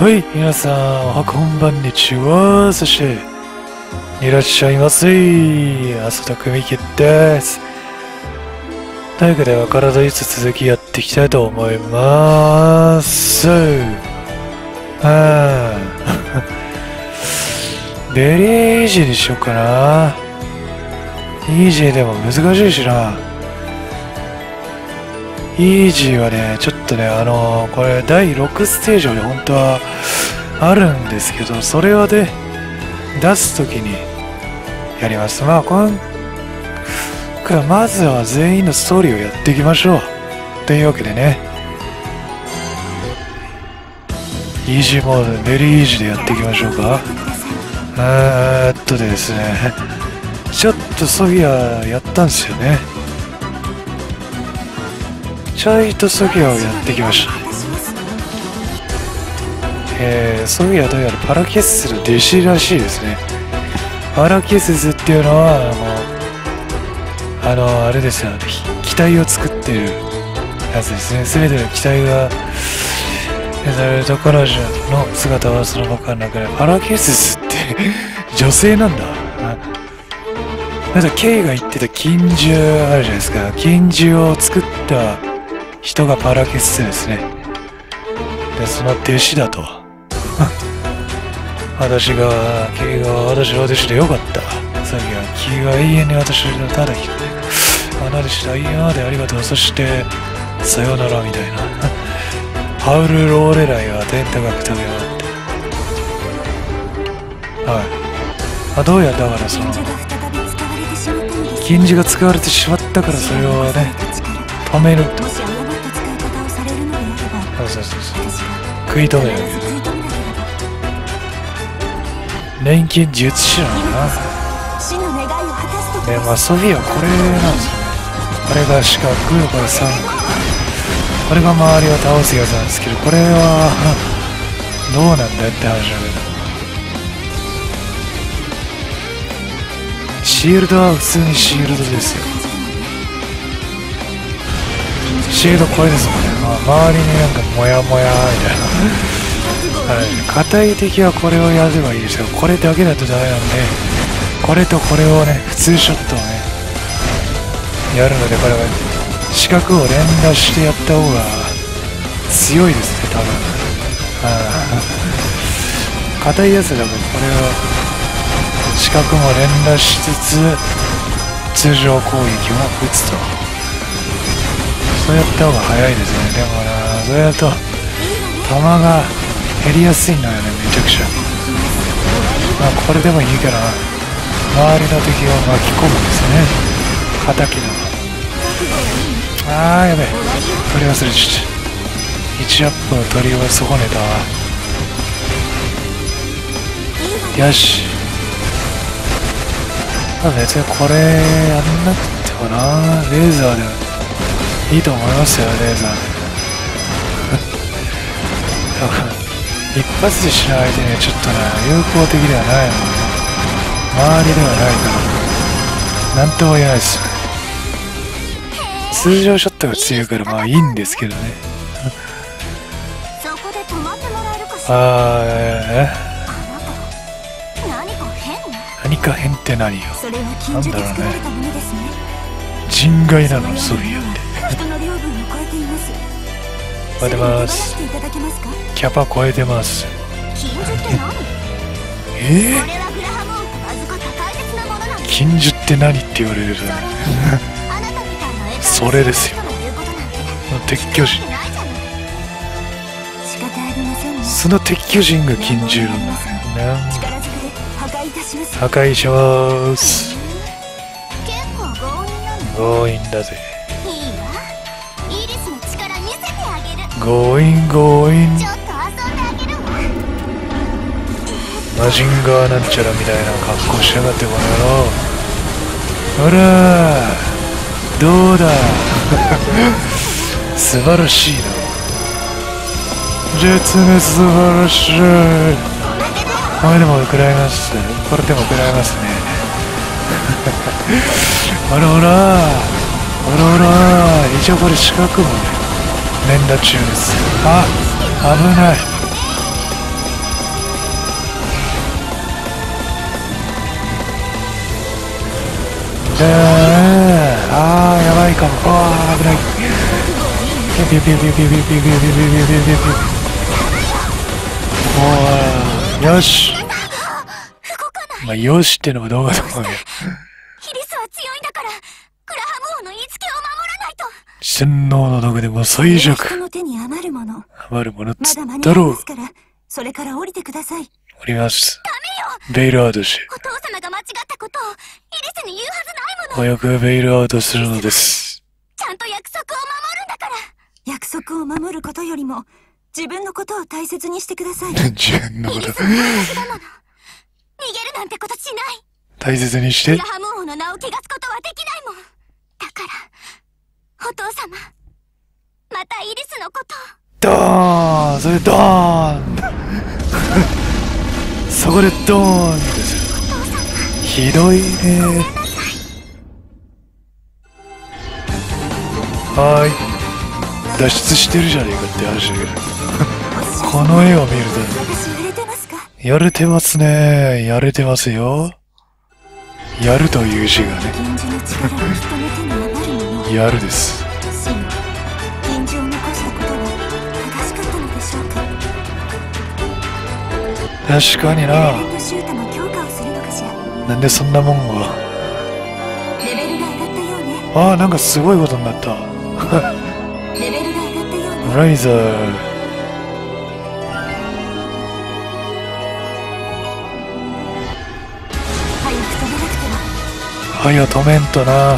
はい、皆さん、おはこんばんにちは。そして、いらっしゃいませ。浅田久美樹です。というわけで、体いつ続きやっていきたいと思います。ベリーイージーにしようかな。イージーでも難しいしな。イージーはね、ちょっとね、これ第6ステージまで本当はあるんですけど、それをね、出すときにやります。まあ、今回まずは全員のストーリーをやっていきましょう。というわけでね、イージーモード、ベリーイージーでやっていきましょうか。ですね、ちょっとソフィアやったんですよね。ちょいとソフィアをやってきました。ソフィアどうやらパラキェススの弟子らしいですね。パラキェススっていうのはあれですよ、機体を作ってるやつですね。全ての機体が彼女の姿はその中の中で、パラキェススって女性なんだ。なんかケイが言ってた金獣あるじゃないですか。金獣を作った人がパラキェススですね。で、その弟子だと。ケイが私の弟子でよかった。さっきは君は永遠に私のただ一人。あなたした今までありがとう。そして、さよならみたいな。ハウル・ローレライは天高く飛び回って。はい。どうやだからその、金字が使われてしまったからそれをね、止めると。そう食い止めるわけです。錬金術師なのかな。で、まあソフィアこれなんですよね。これが四角、これ三角。これが周りを倒すやつなんですけど、これはどうなんだよって話だけど。シールドは普通にシールドですよ。シールドこれですもんね。周りになんかモヤモヤみたいな。硬い敵はこれをやればいいですよ。これだけだとダメなんで、これとこれをね、普通ショットをね、やるので、これは四角を連打してやった方が強いですね、多分。硬いやつだとこれを四角も連打しつつ、通常攻撃も打つと。そうやった方が早いですね。でもな、そうやると弾が減りやすいのよね、めちゃくちゃ。まあこれでもいいから周りの敵を巻き込むんですね。敵のやべえ、取り忘れちゃった。1アップを取り損ねたわ。よし、別にこれやんなくてもな、レーザーでいいと思いますよ、レーザーで。一発でしない相手にはちょっとね、有効的ではないので、周りではないからなんとも言えないですよね。通常ショットが強いからまあいいんですけどね。何か変って何よ。なんだろうね。人外なの、ソフィアって。超えてます。キャパ超えてます。金樹って何って言われるとね。それですよ。鉄巨人。その鉄巨人が金樹なんだね。破壊します。強引だぜ。強引強引。マジンガーなんちゃらみたいな格好しやがってこの野郎。ほらどうだ。素晴らしいな。絶滅素晴らしい。これでも食らいます。これでも食らいますね。ほらほらほらほら。一応これ四角もね連打中です。危ない。 あーやばいかも。あー危ない。ピュピュピュピュピュピュピュピュピュピュピュピュピュ。よし。まあよしってのもどうかと思うけど。 ヒリスは強いんだから、クラハム王の言いつけを守らないと。 洗脳の毒でも最弱。 人の手に余るもの。 余るものっつっまだ間にたろう。 合いますから、それから降りてください。 降ります。 ダメよ。 ベイルアウトし。 お父様が間違ったことをヒリスに言うはずないもの。 早くベイルアウトするのです。 ちゃんと約束を守るんだから。約束を守ることよりも、自分のことを大切にしてください。 自分のこと。 ヒリスは私だもの。逃げるなんてことしない。 大切にして。 クラハム王の名を汚すことはできないもん。だから、お父様、またイリスのことを。 ドーンそれドーンそこでドーンですよ。ひどいね。はーい。脱出してるじゃねえかって話だけど。この絵を見ると、やれてますね。やれてますよ。やるという字がね。やるです。確かにな。なんでそんなもんが。ああ、なんかすごいことになった。ライザー。はいよ、止めんとな。はい、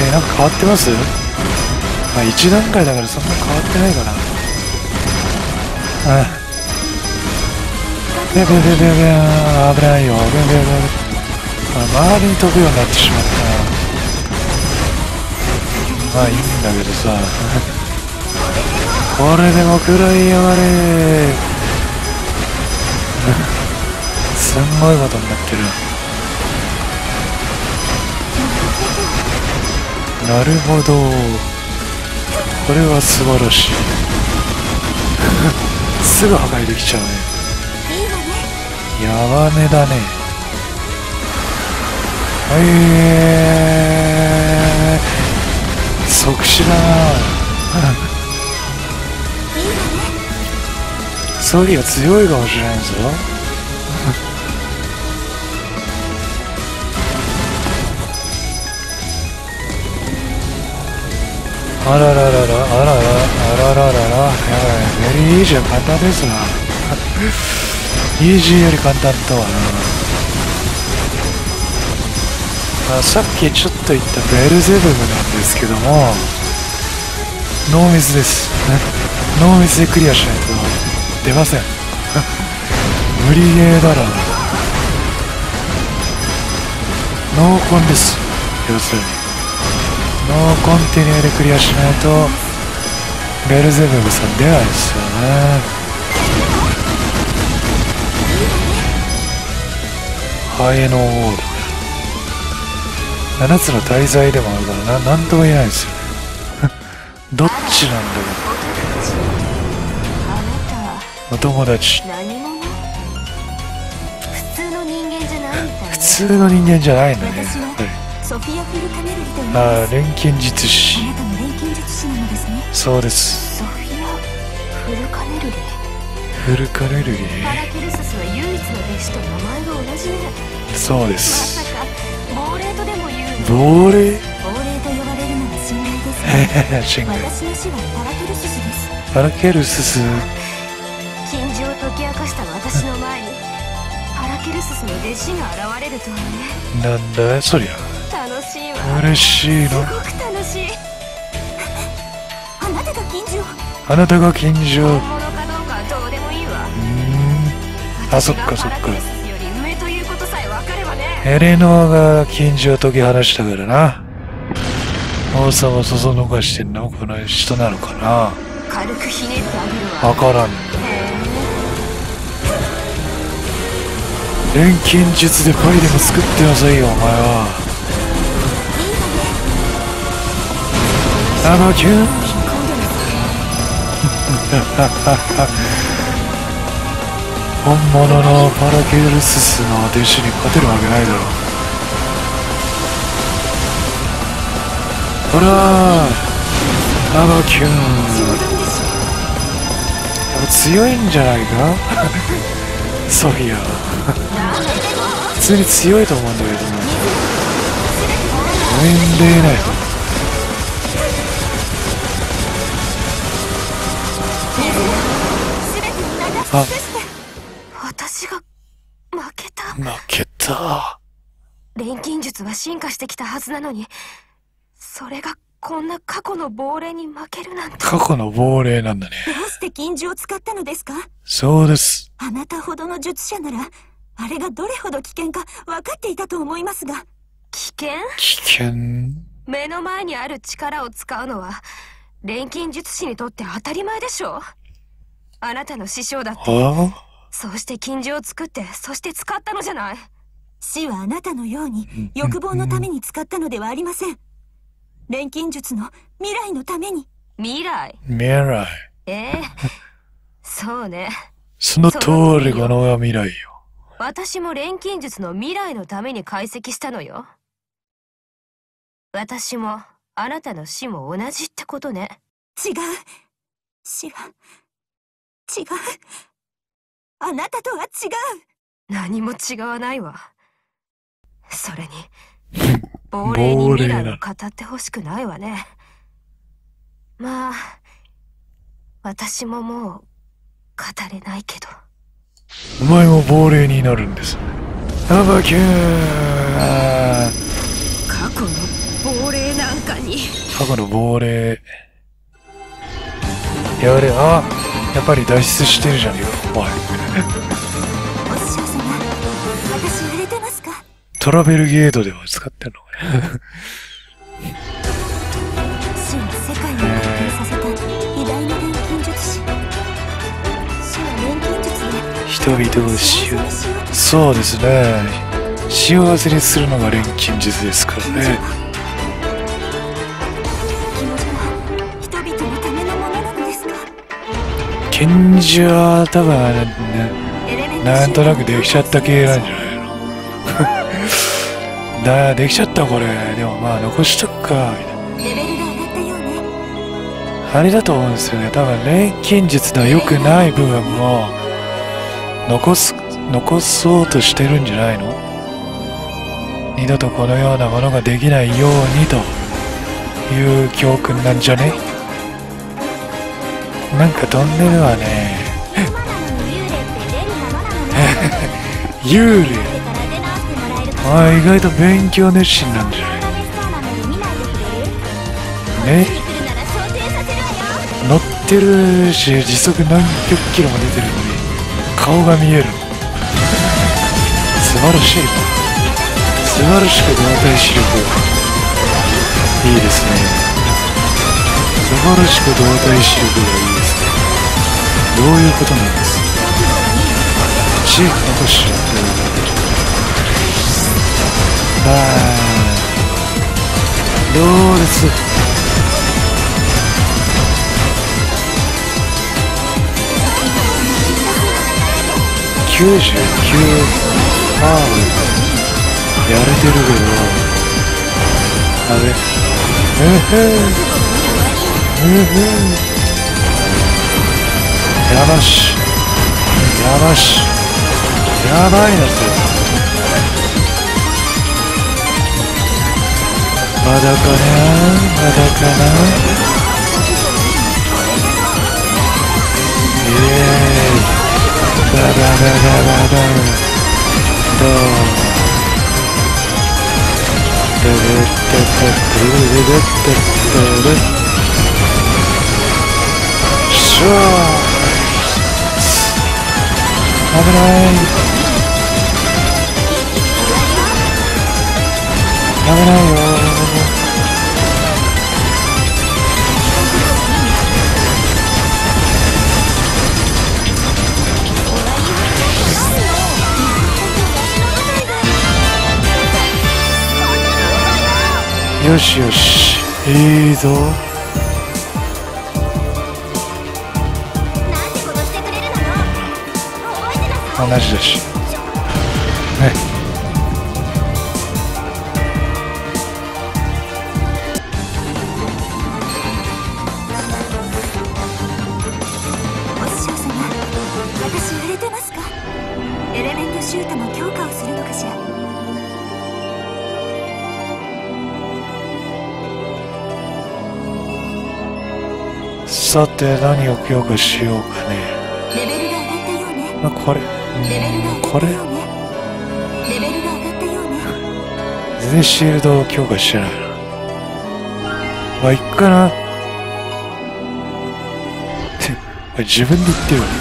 なんか変わってます？まあ、1段階だからそんな変わってないかな。危ないよ。周りに飛ぶようになってしまった。まあいいんだけどさ。これでも食らいやがれ。すんごいことになってる。なるほど。これは素晴らしい。すぐ破壊できちゃうね。やばねだね。即死だな。ソリが強いかもしれないぞ。あらららら、あらら、あらららら、やばい、ベリーイージーは簡単ですな。イージーより簡単とはな。さっきちょっと言ったベルゼブブなんですけども、ノーミスです。ノーミスでクリアしないと出ません。無理ゲーだろ。ノーコンです。要するに。ノーコンティニューでクリアしないとベルゼブブさん出ないですよね。ハエのウォール7つの大罪でもあるからなんとも言えないですよね。どっちなんだろう。お友達。普通の人間じゃないんだね。ああ、錬金術師。そうです。ソフィア・フルカネルリ。フルカネルリ。パラケルススの唯一の弟子と名前が同じね。そうです。まさか亡霊とでも言う。亡霊？亡霊と呼ばれるのが信頼ですね。私の死はパラケルススです。パラケルスス。禁呪を解き明かした私の前にパラケルススの弟子が現れるとはね。なんだそりゃ。楽しいわ。嬉しいの。すごく楽しい。あなたが禁獣。あなたが禁獣。本物かどうかはどうでもいいわ。あ、そっかそっか。エレノアが禁獣を解き放したからな。王様をそそのかしてんのこの人なのかな。軽くひねってあげるわ。わからん。錬金術でパイでも作ってなさいよお前は。あのキュン。 本物のパラケルススの弟子に勝てるわけないだろ。ほらアバキュン、やっぱ強いんじゃないかソフィア普通に強いと思うんだけどね。年齢ない。あ、 私が負けた。 負けた。 錬金術は進化してきたはずなのに、それがこんな過去の亡霊に負けるなんて。 過去の亡霊なんだね。 どうして禁呪を使ったのですか？ そうです。 あなたほどの術者ならあれがどれほど危険か分かっていたと思いますが。危険？ 危険。 目の前にある力を使うのは錬金術師にとって当たり前でしょう。あなたの師匠だってそうして禁呪を作って、そして使ったのじゃない。死はあなたのように欲望のために使ったのではありません。錬金術の未来のために。未来？ 未来。 そうね。 その通り、この未来よ。 私も錬金術の未来のために解析したのよ。私もあなたの死も同じってことね。違う。死は違う。あなたとは違う。何も違わないわ。それに亡霊に未来を語ってほしくないわね。まあ私ももう語れないけど。 お前も亡霊になるんです。アバキューン。 過去の亡霊なんかに。 過去の亡霊。やれ、あ、やっぱり脱出してるじゃねえかお前。 お師匠様、私売れてますか？ トラベルゲートでは使ってんのかね。 死は世界を発展させた偉大な錬金術師。死は錬金術で人々を死を、そうですね、幸せにするのが錬金術ですからね。 人々のためのものなのですか？ 賢者は多分ね、なんとなくできちゃった系なんじゃないのできちゃったこれ。でもまあ残しとくかみたいな。 レベルが上がったようね。 あれだと思うんですよね。多分錬金術の良くない部分も残そうとしてるんじゃないの。二度とこのようなものができないようにという教訓なんじゃね。なんかトンネルはね幽霊。ああ、意外と勉強熱心なんじゃないね。乗ってるし時速何百キロも出てるのに顔が見える。素晴らしい。素晴らしく動体視力いいですね。素晴らしく動体視力がいいですね。どういうことなんですか。血残しちゃってる。どうです。99パーやれてるけど、あれやばしやばしやばいなそれ。まだかなまだかな。イエーイ。ババババババドーン。ドゥルッタタドゥルルッタタル。シュー。危ない。危ないよ。よしよし、いいぞ。 同じだしね。 お師匠様、私売れてますか？エレメントシュートも強化をするのかしら。 さて何を強化しようかね。 レベルが上がったようね。 これレベルが上がこれったようね。レベルが上がったようね。 全然シールドを強化してないな。まあいっかな。これ自分で言ってるよね。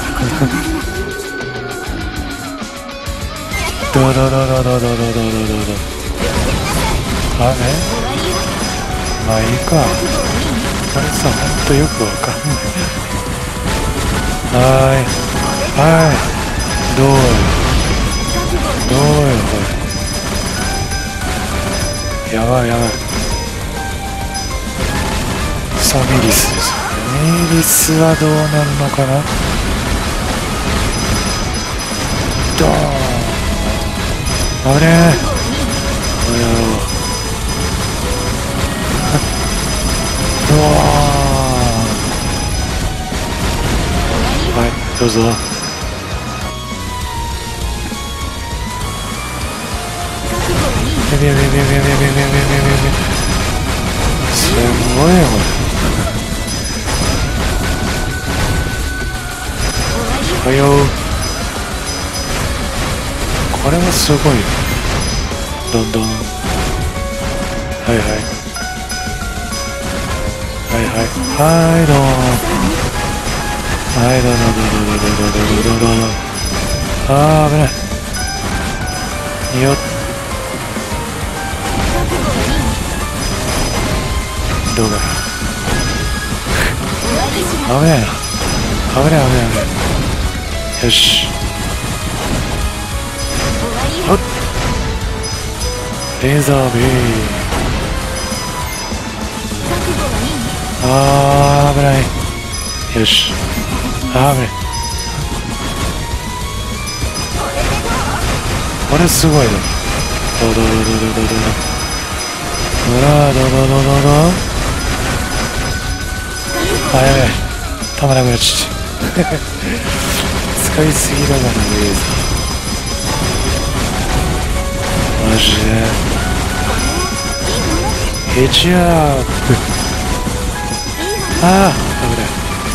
ドドドドドドドドドドド。あね。まあいいか。あれさ、ほんとよくわかんない。はい、どうよこれ。やばいさあミリスです。ミリスはどうなるのかな。ドーン。危ねえ。うわー。はい、どうぞ。すごいよこれ。はよう。これはすごいよ。どんどん。はいどうも。はいどうも。あー危ない。よっ。どうだ。危ないな。危ない。よし。はっ。レーザービーム。あー危ない。よし。あー危ない。これすごいな。ドドドドドドドド。あ、やべえ。たまらなくなっちゃった。使いすぎだからね。マジで。ヘッジアップ。ああ、危ない。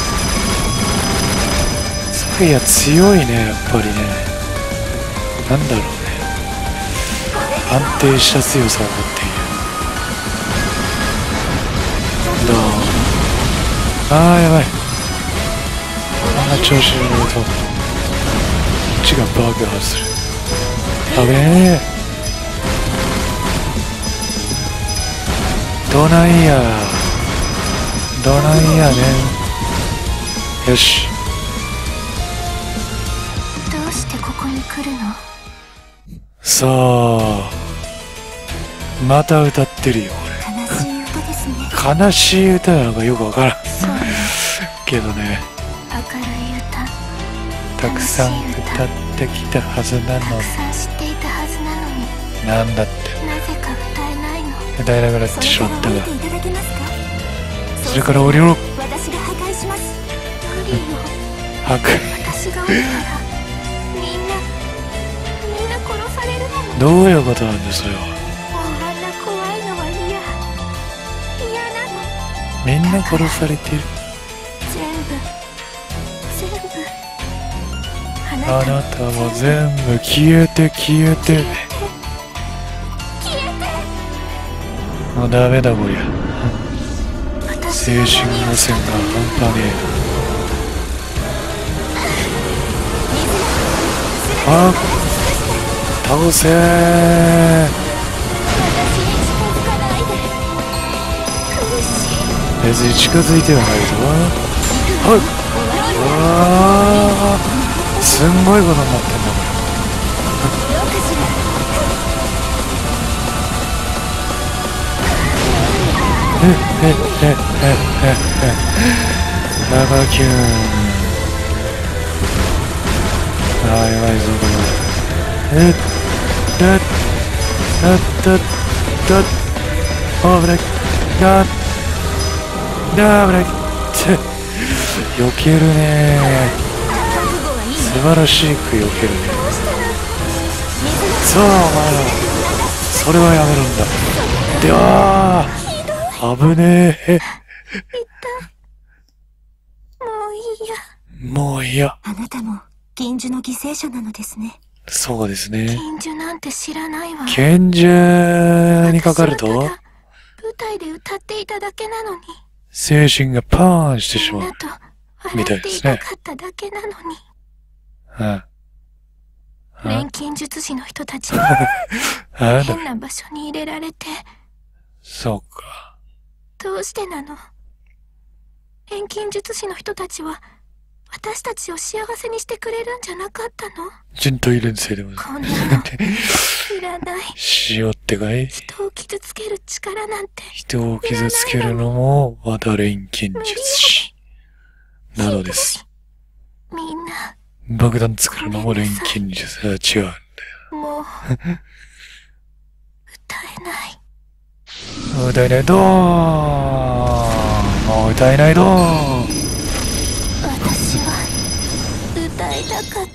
スパイア強いね、やっぱりね。なんだろうね。安定した強さを持っている。どう？ああ、やばい。こんな調子に乗ると、こっちが爆破する。やべえ。どないや。ね。よし。 どうしてここに来るの？ さあ。また歌ってるよ、これ。 悲しい歌ですね。 悲しい歌なのかよくわからん。けどね。 明るい歌。 たくさん歌ってきたはずなのに。 たくさん知っていたはずなのに。 なんだって。 なぜか歌えないの。 歌えなくなってしまったが。 それから降りていただけますか？ それから降りろ。 私が破壊します。無理よ。 破壊。 私が降りたらみんな殺されるのも。 どういうことなんですよ。 もうあんな怖いのは嫌なの。 みんな殺されてる。 全部あなたも全部消えてもうダメだこりゃ。精神汚染が半端ねえ。あっ倒せー。別に近づいてはないぞ。はい。ああ、すんごいことになってんだこれ。長キューン。 ああ、やばいぞ、これは。危ない。危ない。避けるね。素晴らしく避けるね。さあ、お前ら。それはやめるんだ。では危ねえ。もういいや。 あなたも拳銃の犠牲者なのですね。 そうですね。 拳銃なんて知らないわ。 拳銃にかかると舞台で歌っていただけなのに。 精神がパーンしてしまう。みたいですね。 笑っていたかっただけなのに。錬金術師の人たちに変な場所に入れられて。 そうか。 どうしてなの？錬金術師の人たちは私たちを幸せにしてくれるんじゃなかったの？ 人といるんせいでもこんなのいらない。 塩ってかい？ 人を傷つける力なんて。 人を傷つけるのもまた錬金術師なのです。 みんな爆弾作るのも錬金術は違うんだよ。 もう歌えない。 歌えないどーん。もう歌えないどーん。 私は歌いたかった。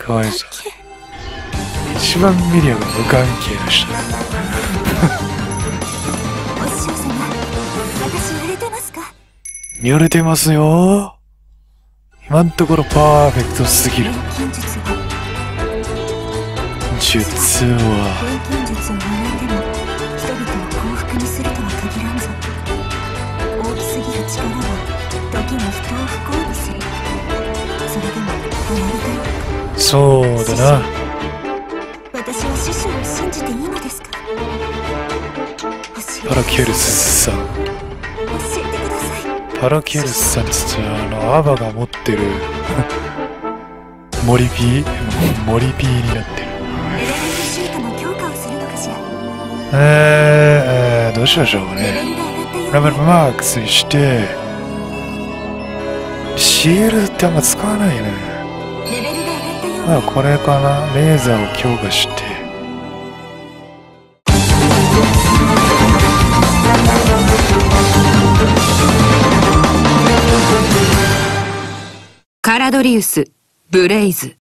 かわいそう。一番ミリアが無関係な人。 お師匠様、私やれてますか？ やれてますよ。今んところパーフェクトすぎる。術は錬金術を学んでも人々を幸福にするとは限らんぞ。大きすぎる力は時に人を不幸にする。それでも終わりだよ。 そうだな。 私は師匠を信じていいのですか？ パラキュルスさん。 教えてください。 パラキュルスさんつってアバが持ってるモリピーになってる。 エレメントシートの強化をするのかしら。 どうしましょうかね。レベルマックスにしてシールドってあんま使わないよね。 レベルが上がったようまあこれかな。レーザーを強化してカラドリウスブレイズ。